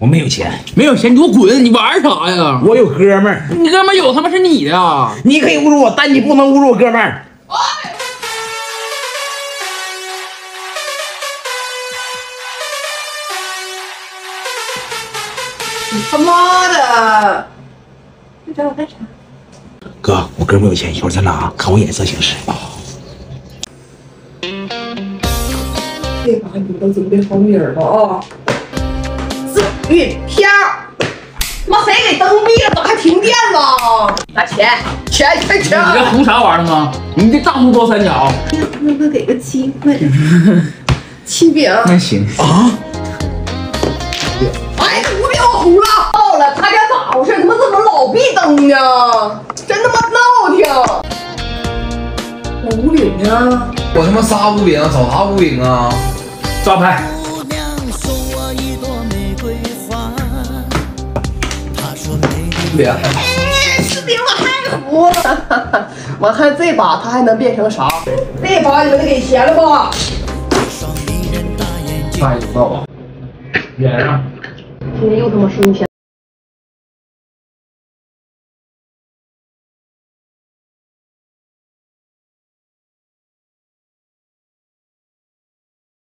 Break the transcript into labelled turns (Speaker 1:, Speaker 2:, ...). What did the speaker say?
Speaker 1: 我没有钱，
Speaker 2: 没有钱你给我滚！你玩啥呀？
Speaker 1: 我有哥们儿。
Speaker 2: 你哥们儿有他妈是你的啊！
Speaker 1: 你可以侮辱我，但你不能侮辱我哥们儿。
Speaker 3: 你他妈的！你找我干啥？
Speaker 1: 哥，我哥们儿有钱，一会儿咱俩看我眼色行事啊。
Speaker 3: 这把你都准备好米儿了啊！自运票，妈谁给灯闭了？咋还停电了？拿钱，钱！
Speaker 2: 你这图啥玩意儿啊？你这大图多三角。
Speaker 3: 能不能给个机会？七饼。
Speaker 2: 那行
Speaker 1: 啊！
Speaker 3: 哎，无病我糊了。到了，他家咋回事？他妈怎么老闭灯呢？真他妈闹挺。我无领啊！
Speaker 4: 我他妈仨无饼，找啥无饼啊？
Speaker 2: 抓拍。
Speaker 4: 别，
Speaker 3: 士兵我太服了！我看这把他还能变成啥？这把你们得给钱了吧？
Speaker 2: 大爷，知道吧？脸上。
Speaker 3: 今天又他妈收钱。